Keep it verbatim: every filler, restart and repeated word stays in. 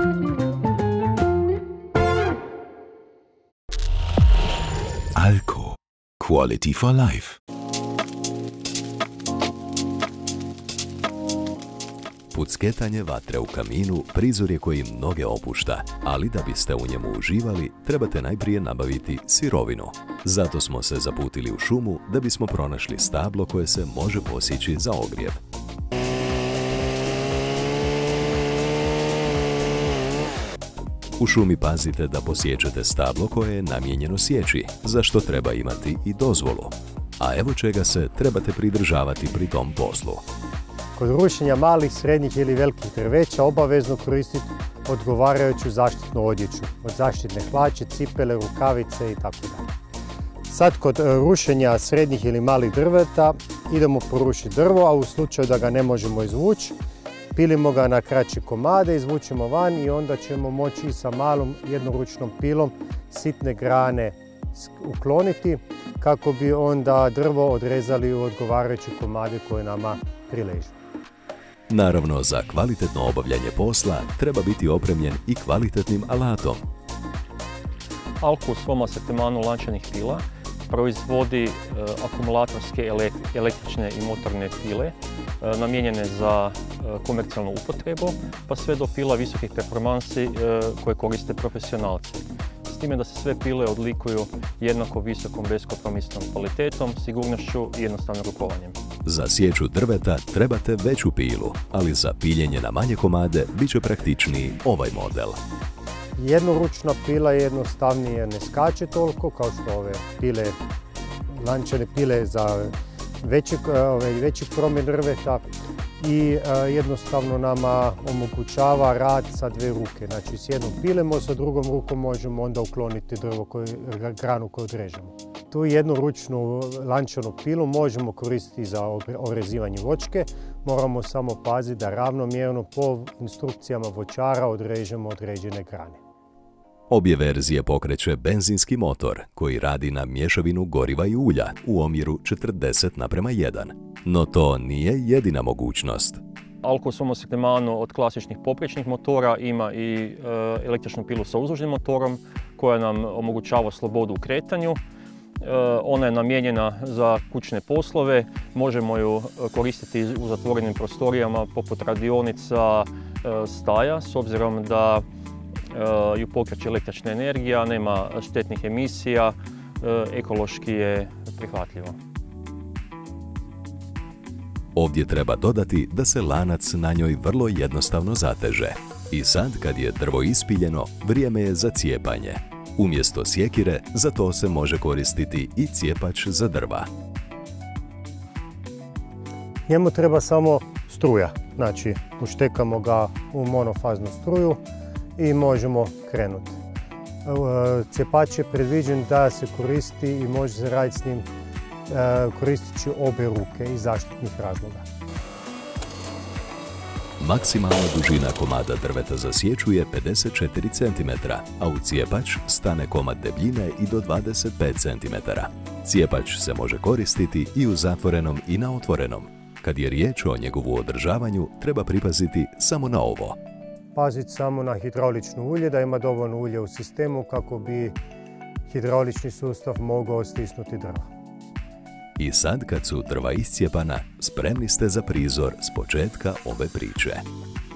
Alko. Quality for life. Pucketanje vatre u kaminu prizor je koji mnoge opušta, ali da biste u njemu uživali, trebate najprije nabaviti sirovinu. Zato smo se zaputili u šumu da bismo pronašli stablo koje se može posjeći za ogrjev. U šumi pazite da posjećete stablo koje je namijenjeno sjeći, za što treba imati i dozvolu. A evo čega se trebate pridržavati pri tom poslu. Kod rušenja malih, srednjih ili velikih drveća obavezno koristiti odgovarajuću zaštitnu odjeću, od zaštitne hlače, cipele, rukavice itd. Sad kod rušenja srednjih ili malih drveta idemo porušiti drvo, a u slučaju da ga ne možemo izvući, pilimo ga na kraće komade, izvučemo van i onda ćemo moći sa malom jednoručnom pilom sitne grane ukloniti kako bi onda drvo odrezali u odgovarajuće komade koje nama priležu. Naravno, za kvalitetno obavljanje posla treba biti opremljen i kvalitetnim alatom. Alko u svom asortimanu lančanih pila proizvodi e, akumulatorske električne i motorne pile e, namijenjene za e, komercijalnu upotrebu, pa sve do pila visokih performansi e, koje koriste profesionalci. S time da se sve pile odlikuju jednako visokom beskompromisnom kvalitetom, sigurnošću i jednostavnim rukovanjem. Za sječu drveta trebate veću pilu, ali za piljenje na manje komade bit će praktičniji ovaj model. Jednoručna pila jednostavnije ne skače toliko kao što ove pile, lančane pile za veći, ove, veći promjer drveta i a, jednostavno nama omogućava rad sa dve ruke. Znači s jednom pilemo, sa drugom rukom možemo onda ukloniti drvo koju, granu koju odrežemo. Tu jednoručnu lančanu pilu možemo koristiti za orezivanje voćke. Moramo samo paziti da ravnomjerno po instrukcijama voćara odrežemo određene grane. Obje verzije pokreće benzinski motor koji radi na mješavinu goriva i ulja u omjeru četrdeset naprema jedan. No to nije jedina mogućnost. Alko u svom asortimanu od klasičnih poprečnih motora ima i e, električnu pilu sa uzdužnim motorom koja nam omogućava slobodu u kretanju. E, ona je namijenjena za kućne poslove, možemo ju koristiti u zatvorenim prostorijama poput radionica, e, staja, s obzirom da e, ju pokreće električna energija, nema štetnih emisija, e, ekološki je prihvatljivo. Ovdje treba dodati da se lanac na njoj vrlo jednostavno zateže. I sad, kad je drvo ispiljeno, vrijeme je za cijepanje. Umjesto sjekire, za to se može koristiti i cijepač za drva. Njemu treba samo struja, znači uštekamo ga u monofaznu struju i možemo krenuti. Cijepač je predviđen da se koristi i može se raditi s njim koristeći obje ruke iz zaštitnih razloga. Maksimalna dužina komada drveta za sječu je pedeset četiri centimetra, a u cijepač stane komad debljine i do dvadeset pet centimetara. Cijepač se može koristiti i u zatvorenom i na otvorenom. Kad je riječ o njegovu održavanju, treba pripaziti samo na ovo. Paziti samo na hidraulično ulje, da ima dovoljno ulje u sistemu kako bi hidraulični sustav mogao stisnuti drva. I sad, kad su drva iscijepana, spremni ste za prizor s početka ove priče.